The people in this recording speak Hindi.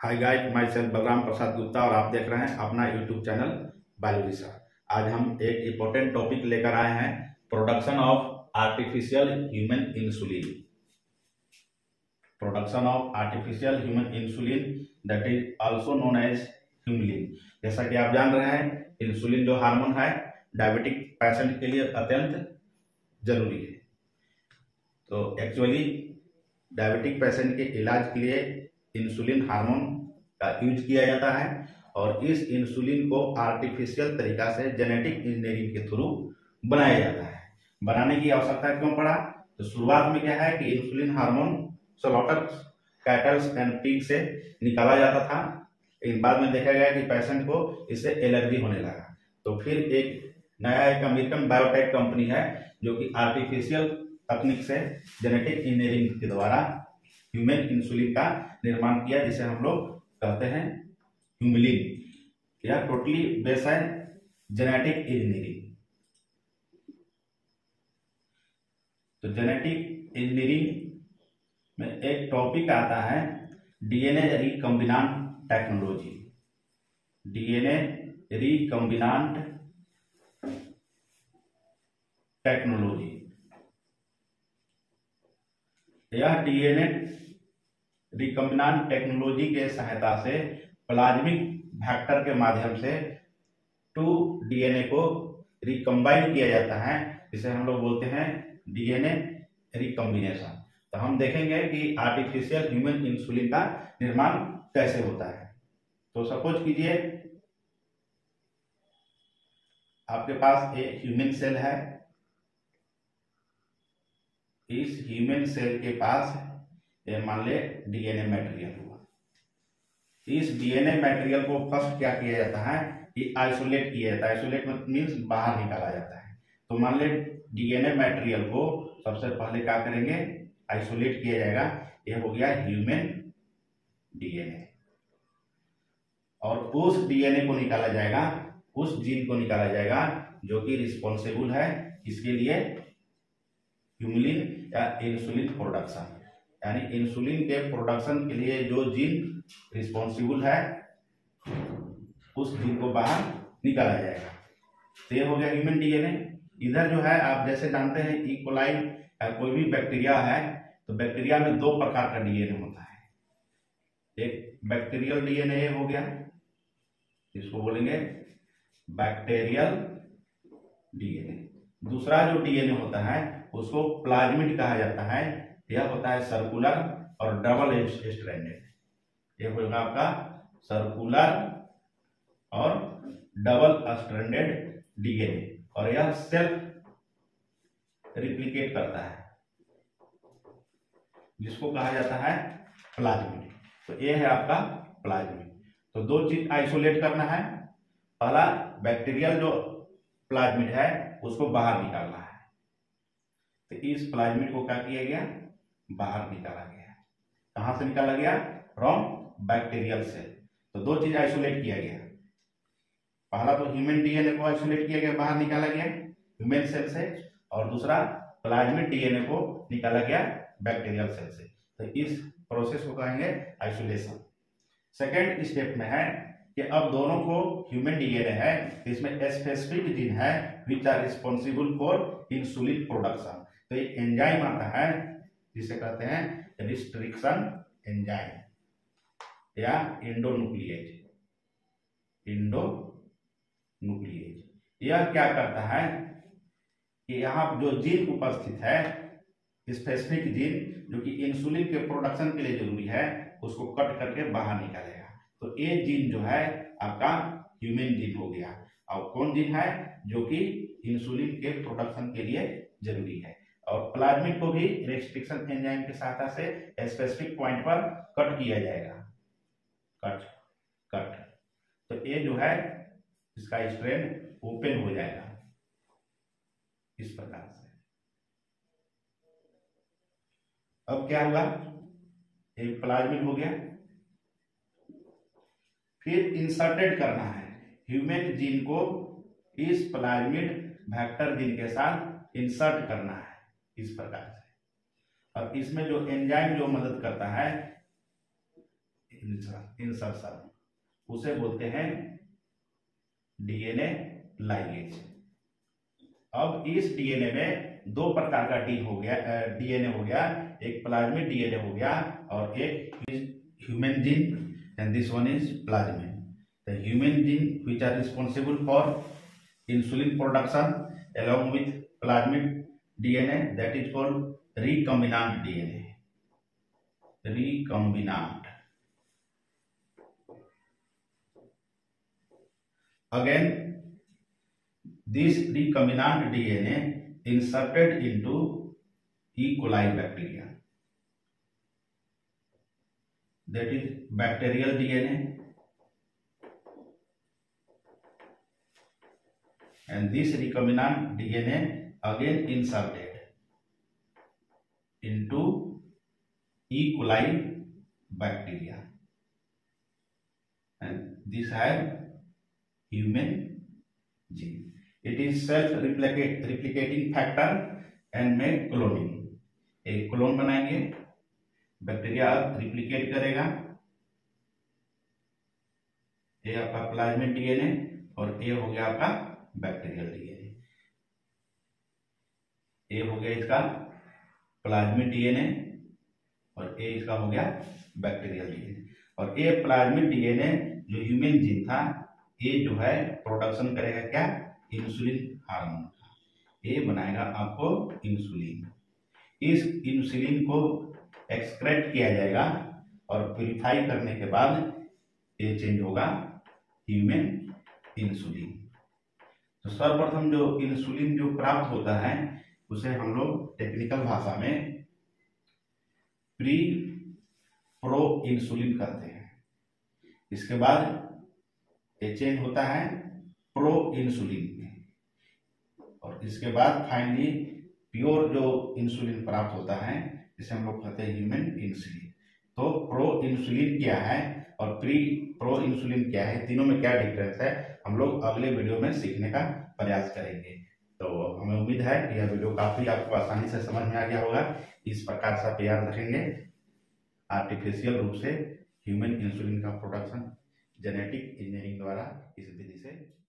हाय guys, myself Balram Prasad Gupta और आप देख रहे हैं अपना यूट्यूब चैनल बायोलॉजी सर। आज हम एक इम्पोर्टेंट टॉपिक लेकर आए हैं, production of artificial human insulin. Production of artificial human insulin that is also known as Humulin. जैसा कि आप जान रहे हैं, इंसुलिन जो हार्मोन है डायबिटिक पेशेंट के लिए अत्यंत जरूरी है। तो एक्चुअली डायबिटिक पेशेंट के इलाज के लिए इंसुलिन हार्मोन का यूज किया जाता है और इस इंसुलिन को आर्टिफिशियल तरीका से जेनेटिक इंजीनियरिंग के थ्रू बनाया जाता है। बनाने की आवश्यकता क्यों पड़ा? तो शुरुआत में क्या है कि insulin hormone slaughter cattles and pig से निकाला जाता था, लेकिन बाद में देखा गया कि पेशेंट को इससे एलर्जी होने लगा। तो फिर एक अमेरिकन बायोटेक कंपनी है जो कि आर्टिफिशियल तकनीक से जेनेटिक इंजीनियरिंग के द्वारा ह्यूमन इंसुलिन का निर्माण किया, जिसे हम लोग कहते हैं ह्यूमलिन। यह टोटली बेस है जेनेटिक इंजीनियरिंग। तो जेनेटिक इंजीनियरिंग में एक टॉपिक आता है DNA recombinant technology. DNA recombinant technology, यह डीएनए रिकम्बिनांट टेक्नोलॉजी के सहायता से प्लाज्मिक वेक्टर के माध्यम से 2 डीएनए को रिकम्बाइन किया जाता है, जिसे हम लोग बोलते हैं डीएनए रिकम्बिनेशन। तो हम देखेंगे कि आर्टिफिशियल ह्यूमन इंसुलिन का निर्माण कैसे होता है। तो सपोज कीजिए आपके पास एक ह्यूमन सेल है। इस ह्यूमन सेल के पास मान ले डीएनए मटेरियल हुआ। इस डीएनए मटेरियल को फर्स्ट क्या किया जाता है कि आइसोलेट किया जाता है। आइसोलेट मीन्स बाहर निकाला जाता है। तो मान ले डीएनए मटेरियल को सबसे पहले क्या करेंगे, आइसोलेट किया जाएगा। यह हो गया ह्यूमन डीएनए। और उस डीएनए को निकाला जाएगा, उस जीन को निकाला जाएगा जो कि रिस्पॉन्सिबल है इसके लिए ह्यूमलिन या इंसुलिन प्रोडक्शन। यानी इंसुलिन के प्रोडक्शन के लिए जो जीन रिस्पॉन्सिबल है उस जीन को बाहर निकाला जाएगा। तो ये हो गया ह्यूमन डीएनए। इधर जो है आप जैसे जानते हैं ई कोलाई कोई भी बैक्टीरिया है, तो बैक्टीरिया में 2 प्रकार का डीएनए होता है। एक बैक्टीरियल डीएनए हो गया, इसको बोलेंगे बैक्टीरियल डीएनए। दूसरा जो डीएनए होता है उसको प्लाज्मिड कहा जाता है। यह होता है सर्कुलर और डबल स्ट्रैंडेड। यह होगा आपका सर्कुलर और डबल स्ट्रैंडेड डीएनए, और यह सेल्फ रिप्लिकेट करता है, जिसको कहा जाता है प्लाज्मिड। तो यह है आपका प्लाज्मिड। तो 2 चीज आइसोलेट करना है। पहला बैक्टीरियल जो प्लाज्मिड है उसको बाहर निकालना है। तो इस प्लाज्मिड को क्या किया गया, बाहर निकाला गया। कहां से निकाला गया? From bacterial cell. तो 2 चीज आइसोलेट किया गया। पहला तो ह्यूमन डीएनए को आइसोलेट किया गया, बाहर निकाला गया ह्यूमन सेल से, और दूसरा प्लाज्मिड डीएनए को निकाला गया बैक्टीरियल सेल से। तो इस प्रोसेस को कहेंगे आइसोलेशन। सेकेंड स्टेप में है कि अब दोनों को ह्यूमन डीएनए है, इसमें स्पेसिफिक जीन है which are responsible for insulin production. तो एक एंजाइम आता है जिसे कहते हैं रिस्ट्रिक्शन एंजाइम या इंडोन्यूक्लिएज। यह क्या करता है कि यहाँ जो जीन उपस्थित है, स्पेसिफिक जीन जो कि इंसुलिन के प्रोडक्शन के लिए जरूरी है, उसको कट करके बाहर निकालेगा। तो ये जीन जो है आपका ह्यूमन जीन हो गया। और कौन जीन है? जो कि इंसुलिन के प्रोडक्शन के लिए जरूरी है। और प्लाज्मिड को भी रेस्ट्रिक्शन एंजाइम की सहायता से स्पेसिफिक पॉइंट पर कट किया जाएगा। कट। तो ये जो है इसका स्ट्रैंड ओपन हो जाएगा इस प्रकार से। अब क्या हुआ, एक प्लाज्मिड हो गया। फिर इंसर्टेड करना है ह्यूमन जीन को, इस प्लाज्मिड वेक्टर जीन के साथ इंसर्ट करना है इस प्रकार से। और इसमें जो एंजाइम जो मदद करता है इंसर्शन, उसे बोलते हैं डीएनए लाइगेज। अब इस डीएनए में दो प्रकार का डीएनए हो गया, एक प्लाज्मिड डीएनए हो गया और एक human gene, and this one is plasmid. The human gene which are responsible for insulin production along with plasmid DNA, that is called recombinant DNA. Recombinant. Again, this recombinant DNA inserted into E. coli bacteria, that is bacterial DNA, and this recombinant DNA again inserted into E. coli bacteria, and this have human gene. It is self-replicating factor and make cloning. एक क्लोन बनाएंगे, बैक्टीरिया अब रिप्लिकेट करेगा। ये आपका प्लाज्मिड डीएनए और ये हो गया आपका बैक्टीरियल डीएनए। ये हो गया इसका प्लाज्मिड डीएनए और ये इसका हो गया बैक्टीरियल डीएनए। और ये प्लाज्मिड डीएनए जो ह्यूमन जीन था, ये जो है प्रोडक्शन करेगा क्या, इंसुलिन हार्मोन का। ये बनाएगा आपको इंसुलिन। इस इंसुलिन को एक्सक्रेट किया जाएगा और प्यूरिफाई करने के बाद ये चेंज होगा ह्यूमन इंसुलिन। तो सर्वप्रथम जो इंसुलिन जो प्राप्त होता है उसे हम लोग टेक्निकल भाषा में प्री प्रो इंसुलिन कहते हैं। इसके बाद ये चेंज होता है प्रो इंसुलिन में, और इसके बाद फाइनली प्योर जो इंसुलिन प्राप्त होता है जिसे हम लोग कहते हैं ह्यूमन इंसुलिन। तो प्रो इंसुलिन क्या है और प्री प्रो इंसुलिन क्या है, तीनों में क्या डिफरेंस है, हम लोग अगले वीडियो में सीखने का प्रयास करेंगे। तो हमें उम्मीद है कि यह वीडियो काफी आपको आसानी से समझ में आ गया होगा। इस प्रकार से आप याद रखेंगे, आर्टिफिशियल रूप से ह्यूमन इंसुलिन का प्रोडक्शन जेनेटिक इंजीनियरिंग द्वारा इस विधि से